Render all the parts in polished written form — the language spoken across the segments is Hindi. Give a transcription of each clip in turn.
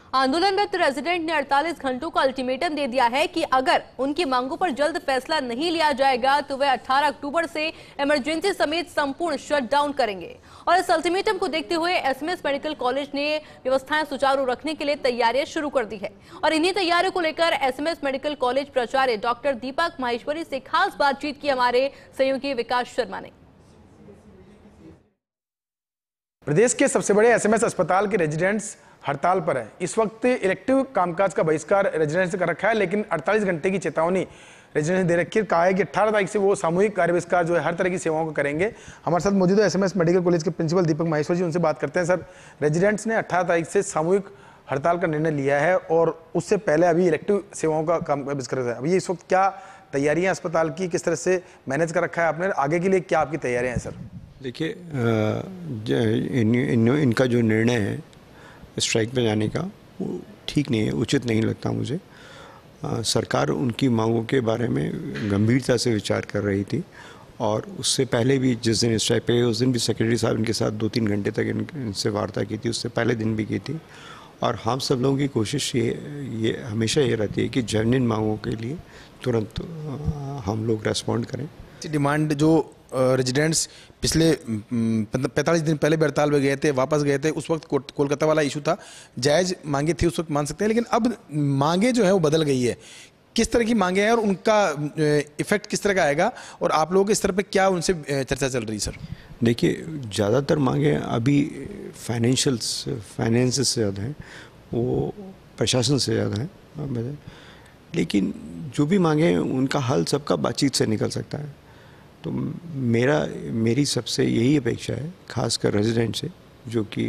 आंदोलनरत रेजिडेंट ने 48 घंटों का अल्टीमेटम दे दिया है कि अगर उनकी मांगों पर जल्द फैसला नहीं लिया जाएगा तो वे 18 अक्टूबर से इमरजेंसी समेत संपूर्ण शटडाउन करेंगे। और इस अल्टीमेटम को देखते हुए एसएमएस मेडिकल कॉलेज ने व्यवस्थाएं सुचारू रखने के लिए तैयारियां शुरू कर दी है। और इन्हीं तैयारियों को लेकर एसएमएस मेडिकल कॉलेज प्राचार्य डॉक्टर दीपक माहेश्वरी से खास बातचीत की हमारे सहयोगी विकास शर्मा ने। प्रदेश के सबसे बड़े एसएमएस अस्पताल के रेजिडेंट्स हड़ताल पर है। इस वक्त इलेक्टिव कामकाज का बहिष्कार रेजिडेंट्स ने कर रखा है, लेकिन 48 घंटे की चेतावनी रेजिडेंट्स ने दे रखी है। कहा है कि 18 तारीख से वो सामूहिक कार्य बहिष्कार जो है हर तरह की सेवाओं को करेंगे। हमारे साथ मौजूद है एसएमएस मेडिकल कॉलेज के प्रिंसिपल दीपक माहेश्वर जी, उनसे बात करते हैं। सर, रेजिडेंट्स ने 18 तारीख से सामूहिक हड़ताल का निर्णय लिया है और उससे पहले अभी इलेक्टिव सेवाओं का काम बहिष्कार है। अभी इस वक्त क्या तैयारियां अस्पताल की, किस तरह से मैनेज कर रखा है आपने, आगे के लिए क्या आपकी तैयारियां हैं? सर देखिए, इनका जो निर्णय है स्ट्राइक पे जाने का वो ठीक नहीं है, उचित नहीं लगता मुझे। सरकार उनकी मांगों के बारे में गंभीरता से विचार कर रही थी और उससे पहले भी जिस दिन स्ट्राइक पे उस दिन भी सेक्रेटरी साहब इनके साथ 2-3 घंटे तक इनसे वार्ता की थी, उससे पहले दिन भी की थी। और हम सब लोगों की कोशिश ये हमेशा ये रहती है कि जेन्युइन मांगों के लिए तुरंत हम लोग रेस्पॉन्ड करें। डिमांड जो रेजिडेंट्स पिछले 45 दिन पहले भी हड़ताल में गए थे, वापस गए थे, उस वक्त कोलकाता वाला इशू था, जायज़ मांगे थी उस वक्त, मान सकते हैं, लेकिन अब मांगे जो है वो बदल गई है। किस तरह की मांगे हैं और उनका इफेक्ट किस तरह का आएगा और आप लोगों के स्तर पे क्या उनसे चर्चा चल रही है? सर देखिए, ज़्यादातर मांगे अभी फाइनेंस से ज़्यादा हैं, वो प्रशासन से ज़्यादा है, लेकिन जो भी मांगे हैं उनका हल सबका बातचीत से निकल सकता है। तो मेरी सबसे यही अपेक्षा है, खासकर रेजिडेंट से जो कि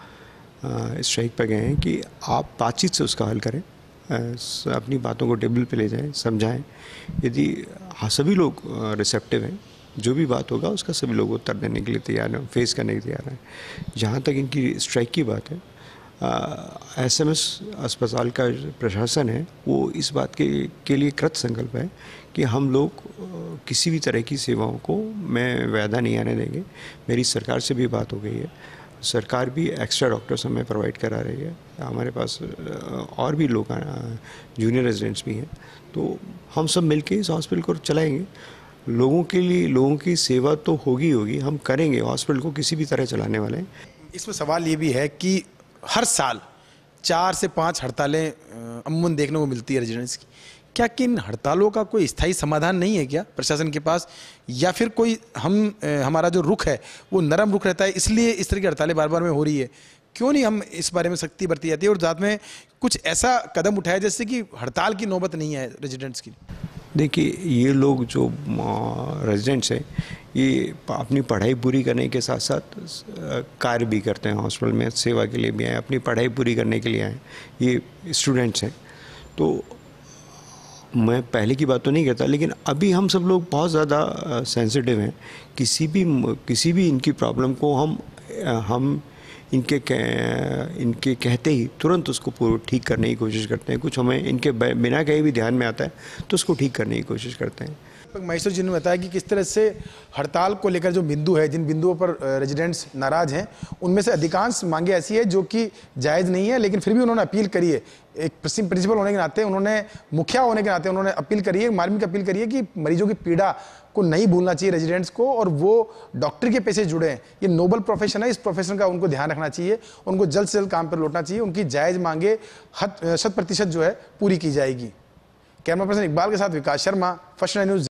स्ट्राइक पर गए हैं, कि आप बातचीत से उसका हल करें, अपनी बातों को टेबल पे ले जाएं, समझाएं। यदि सभी लोग रिसेप्टिव हैं, जो भी बात होगा उसका सभी लोग उत्तर देने के लिए तैयार हैं, फेस करने के लिए तैयार हैं। जहाँ तक इनकी स्ट्राइक की बात है, एसएमएस अस्पताल का प्रशासन है वो इस बात के लिए कृत संकल्प है कि हम लोग किसी भी तरह की सेवाओं को मैं वायदा नहीं आने देंगे। मेरी सरकार से भी बात हो गई है, सरकार भी एक्स्ट्रा डॉक्टर्स हमें प्रोवाइड करा रही है। हमारे पास और भी लोग जूनियर रेजिडेंट्स भी हैं, तो हम सब मिलके इस हॉस्पिटल को चलाएंगे। लोगों के लिए लोगों की सेवा तो होगी, हम करेंगे, हॉस्पिटल को किसी भी तरह चलाने वाले हैं। इसमें सवाल ये भी है कि हर साल 4 से 5 हड़तालें अमूमन देखने को मिलती है रेजिडेंट्स की। क्या किन हड़तालों का कोई स्थायी समाधान नहीं है क्या प्रशासन के पास, या फिर कोई हमारा जो रुख है वो नरम रुख रहता है, इसलिए इस तरह की हड़तालें बार बार में हो रही है? क्यों नहीं हम इस बारे में सख्ती बरती जाती है और साथ में कुछ ऐसा कदम उठाया जिससे कि हड़ताल की नौबत नहीं है रेजिडेंट्स की? देखिए, ये लोग जो रेजिडेंट्स हैं ये अपनी पढ़ाई पूरी करने के साथ साथ कार्य भी करते हैं, हॉस्पिटल में सेवा के लिए भी आए, अपनी पढ़ाई पूरी करने के लिए आए, ये स्टूडेंट्स हैं। तो मैं पहले की बात तो नहीं करता, लेकिन अभी हम सब लोग बहुत ज़्यादा सेंसिटिव हैं। किसी भी इनकी प्रॉब्लम को हम इनके कहते ही तुरंत उसको ठीक करने की कोशिश करते हैं। कुछ हमें इनके बिना कहे भी ध्यान में आता है तो उसको ठीक करने की कोशिश करते हैं। महेश्वर जी ने बताया कि किस तरह से हड़ताल को लेकर जो बिंदु है, जिन बिंदुओं पर रेजिडेंट्स नाराज हैं, उनमें से अधिकांश मांगे ऐसी है जो कि जायज़ नहीं है, लेकिन फिर भी उन्होंने अपील करी है। एक प्रिंसिपल होने के नाते, उन्होंने मुखिया होने के नाते उन्होंने अपील करी है, मार्मिक अपील करी है कि मरीजों की पीड़ा को नहीं भूलना चाहिए रेजिडेंट्स को, और वो डॉक्टर के पेशे जुड़े हैं, ये नोबल प्रोफेशन है, इस प्रोफेशन का उनको ध्यान रखना चाहिए, उनको जल्द से जल्द काम पर लौटना चाहिए, उनकी जायज़ मांगे 100% जो है पूरी की जाएगी। कैमरा पर्सन इकबाल के साथ Vikas Sharma, first nine news.